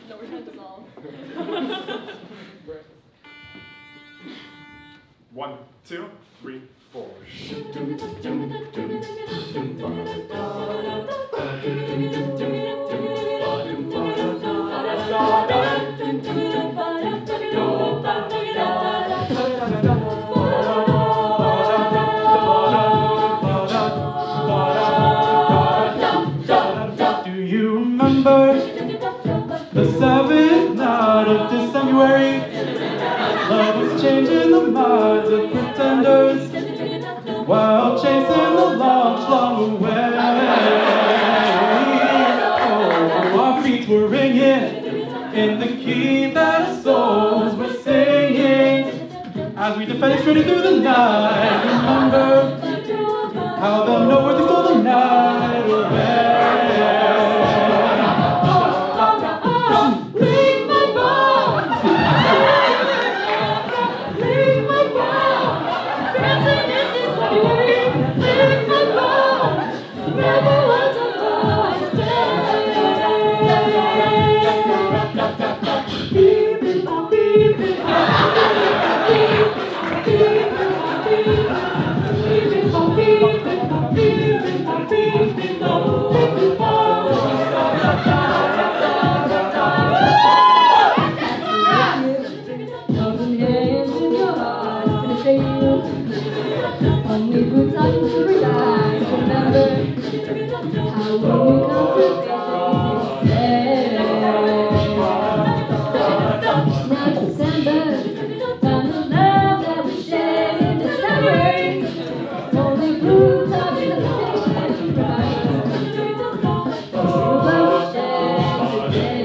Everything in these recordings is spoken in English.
No, we're trying to dissolve. 1, 2, 3, 4. Do you remember the 7th night of December? Love was changing the minds of pretenders while chasing the long flung away. Oh, our feet were ringing in the key that our souls were singing as we defenestrated through the night. Remember how they'll know where they stole the night away. Only good times to realize, remember how we conversations said. Now December, found the love that we shared in December. Only good times to conversations right. The love we shared today.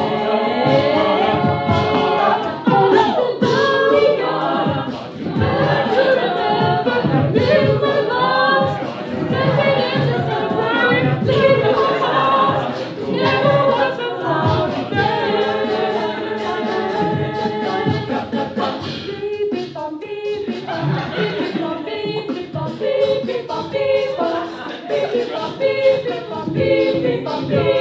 Oh, nothing but we are. Beep, beep, beep, beep, beep, beep, beep, beep, beep, beep, beep, beep.